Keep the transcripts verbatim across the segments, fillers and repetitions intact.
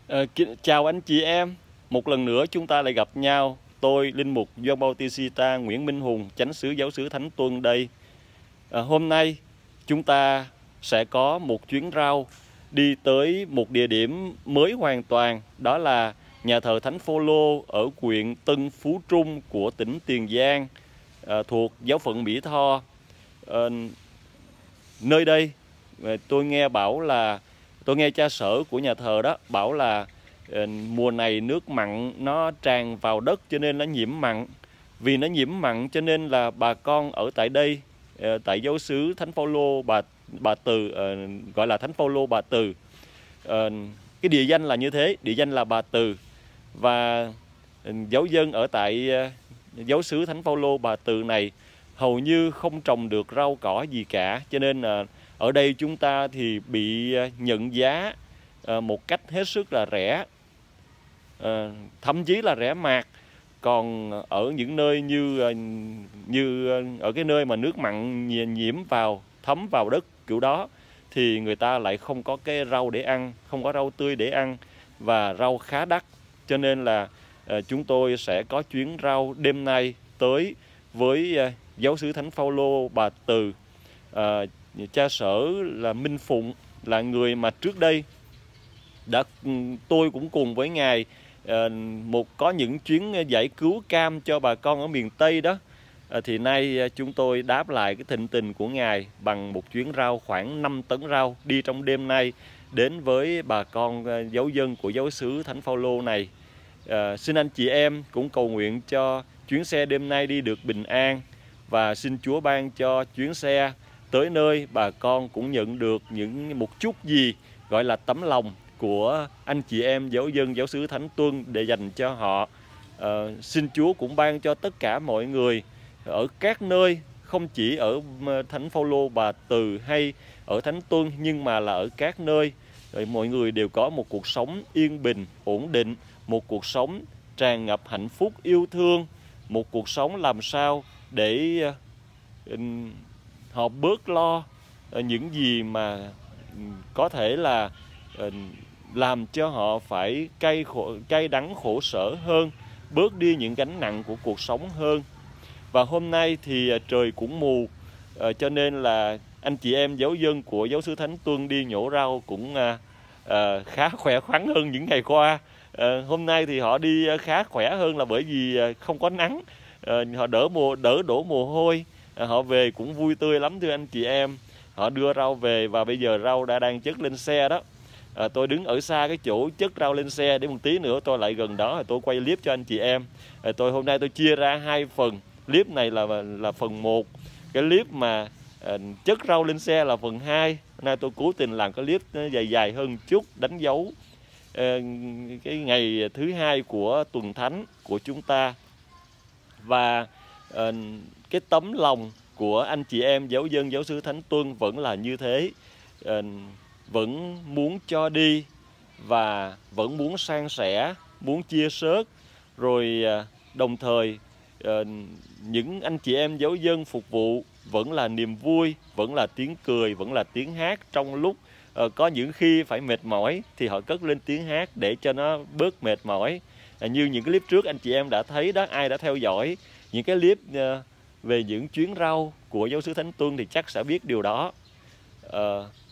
Ờ, Chào anh chị em, một lần nữa chúng ta lại gặp nhau. Tôi Linh Mục Gioan Bautista Nguyễn Minh Hùng, Chánh xứ Giáo xứ Thánh Tuân đây. À, hôm nay chúng ta sẽ có một chuyến rau đi tới một địa điểm mới hoàn toàn, đó là nhà thờ Thánh Phaolô ở huyện Tân Phú Trung của tỉnh Tiền Giang, à, thuộc giáo phận Mỹ Tho. À, nơi đây tôi nghe bảo là tôi nghe cha sở của nhà thờ đó bảo là uh, mùa này nước mặn nó tràn vào đất cho nên nó nhiễm mặn. Vì nó nhiễm mặn cho nên là bà con ở tại đây, uh, tại giáo xứ Thánh Phaolô Bà Bà Từ, uh, gọi là Thánh Phaolô Bà Từ. Uh, cái địa danh là như thế, địa danh là Bà Từ. Và uh, giáo dân ở tại uh, giáo xứ Thánh Phaolô Bà Từ này hầu như không trồng được rau cỏ gì cả, cho nên uh, ở đây chúng ta thì bị nhận giá một cách hết sức là rẻ, thậm chí là rẻ mạt. Còn ở những nơi như như ở cái nơi mà nước mặn nhiễm vào, thấm vào đất kiểu đó, thì người ta lại không có cái rau để ăn, không có rau tươi để ăn, và rau khá đắt. Cho nên là chúng tôi sẽ có chuyến rau đêm nay tới với giáo xứ Thánh Phaolô Bà Từ. À, cha sở là Minh Phụng là người mà trước đây đã tôi cũng cùng với ngài à, một có những chuyến giải cứu cam cho bà con ở miền Tây đó. À, thì nay chúng tôi đáp lại cái thịnh tình của ngài bằng một chuyến rau khoảng năm tấn rau đi trong đêm nay đến với bà con giáo dân của giáo xứ Thánh Phaolô này. À, xin anh chị em cũng cầu nguyện cho chuyến xe đêm nay đi được bình an, và xin Chúa ban cho chuyến xe tới nơi bà con cũng nhận được những một chút gì gọi là tấm lòng của anh chị em giáo dân giáo xứ Thánh Tuân để dành cho họ. À, xin Chúa cũng ban cho tất cả mọi người ở các nơi, không chỉ ở Thánh Phaolô Bà Từ hay ở Thánh Tuân, nhưng mà là ở các nơi, rồi mọi người đều có một cuộc sống yên bình, ổn định, một cuộc sống tràn ngập hạnh phúc, yêu thương, một cuộc sống làm sao để uh, họ bớt lo những gì mà có thể là làm cho họ phải cay khổ, cay đắng khổ sở hơn, bớt đi những gánh nặng của cuộc sống hơn. Và hôm nay thì trời cũng mù, cho nên là anh chị em giáo dân của giáo xứ Thánh Tuân đi nhổ rau cũng khá khỏe khoắn hơn những ngày qua. Hôm nay thì họ đi khá khỏe hơn là bởi vì không có nắng, họ đỡ mồ đỡ đổ mồ hôi. Họ về cũng vui tươi lắm thưa anh chị em. Họ đưa rau về và bây giờ rau đã đang chất lên xe đó. À, tôi đứng ở xa cái chỗ chất rau lên xe để một tí nữa tôi lại gần đó tôi quay clip cho anh chị em. À, tôi hôm nay tôi chia ra hai phần. Clip này là là phần một. Cái clip mà à, chất rau lên xe là phần hai. Hôm nay tôi cố tình làm cái clip dài dài hơn chút, đánh dấu à, cái ngày thứ hai của tuần thánh của chúng ta. Và à, cái tấm lòng của anh chị em giáo dân giáo xứ Thánh Tuân vẫn là như thế, à, vẫn muốn cho đi và vẫn muốn san sẻ, muốn chia sớt. Rồi à, đồng thời à, những anh chị em giáo dân phục vụ vẫn là niềm vui, vẫn là tiếng cười, vẫn là tiếng hát. Trong lúc à, có những khi phải mệt mỏi thì họ cất lên tiếng hát để cho nó bớt mệt mỏi. À, như những cái clip trước anh chị em đã thấy đó, ai đã theo dõi những cái clip à, về những chuyến rau của giáo xứ Thánh Tuân thì chắc sẽ biết điều đó. À,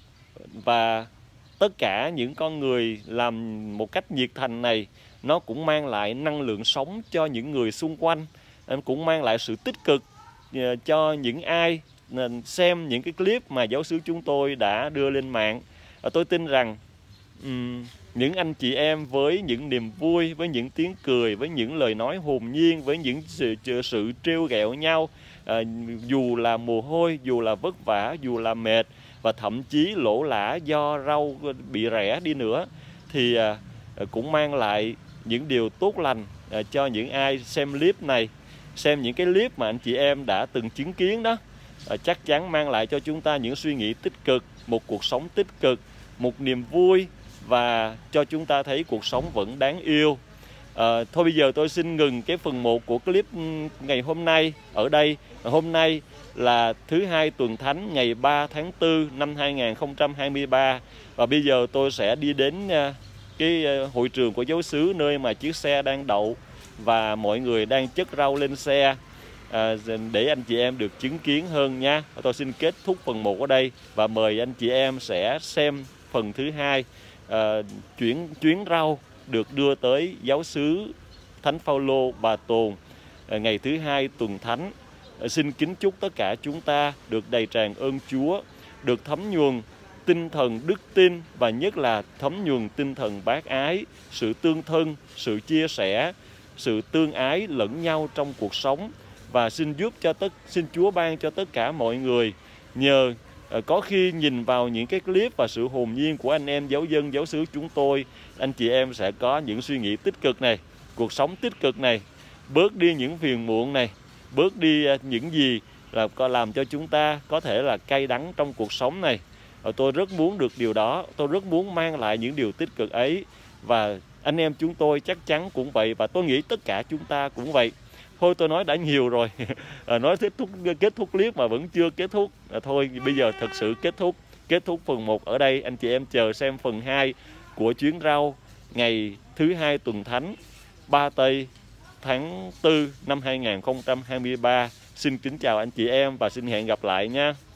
và tất cả những con người làm một cách nhiệt thành này, nó cũng mang lại năng lượng sống cho những người xung quanh, cũng mang lại sự tích cực cho những ai xem những cái clip mà giáo xứ chúng tôi đã đưa lên mạng. À, tôi tin rằng um, những anh chị em với những niềm vui, với những tiếng cười, với những lời nói hồn nhiên, với những sự, sự trêu ghẹo nhau, à, dù là mồ hôi, dù là vất vả, dù là mệt, và thậm chí lỗ lã do rau bị rẻ đi nữa, thì à, cũng mang lại những điều tốt lành à, cho những ai xem clip này, xem những cái clip mà anh chị em đã từng chứng kiến đó. À, chắc chắn mang lại cho chúng ta những suy nghĩ tích cực, một cuộc sống tích cực, một niềm vui, và cho chúng ta thấy cuộc sống vẫn đáng yêu. À, thôi bây giờ tôi xin ngừng cái phần một của clip ngày hôm nay ở đây. Hôm nay là thứ hai tuần thánh ngày ba tháng tư năm hai nghìn không trăm hai mươi ba, và bây giờ tôi sẽ đi đến cái hội trường của giáo xứ, nơi mà chiếc xe đang đậu và mọi người đang chất rau lên xe, à, để anh chị em được chứng kiến hơn nha. Tôi xin kết thúc phần một ở đây và mời anh chị em sẽ xem phần thứ hai, à, chuyến chuyến rau được đưa tới giáo xứ Thánh Phaolô Bà Tồn à, ngày thứ hai tuần thánh. À, xin kính chúc tất cả chúng ta được đầy tràn ơn Chúa, được thấm nhuần tinh thần đức tin và nhất là thấm nhuần tinh thần bác ái, sự tương thân, sự chia sẻ, sự tương ái lẫn nhau trong cuộc sống. Và xin giúp cho tất xin Chúa ban cho tất cả mọi người nhờ uh, có khi nhìn vào những cái clip và sự hồn nhiên của anh em giáo dân giáo xứ chúng tôi, anh chị em sẽ có những suy nghĩ tích cực này, cuộc sống tích cực này, bớt đi những phiền muộn này, bớt đi uh, những gì là có làm cho chúng ta có thể là cay đắng trong cuộc sống này. uh, Tôi rất muốn được điều đó, tôi rất muốn mang lại những điều tích cực ấy, và anh em chúng tôi chắc chắn cũng vậy, và tôi nghĩ tất cả chúng ta cũng vậy. Thôi tôi nói đã nhiều rồi, à, nói kết thúc, kết thúc clip mà vẫn chưa kết thúc. À, thôi bây giờ thật sự kết thúc, kết thúc phần một ở đây. Anh chị em chờ xem phần hai của chuyến rau ngày thứ hai tuần thánh ba tây tháng tư năm hai nghìn không trăm hai mươi ba. Xin kính chào anh chị em và xin hẹn gặp lại nha.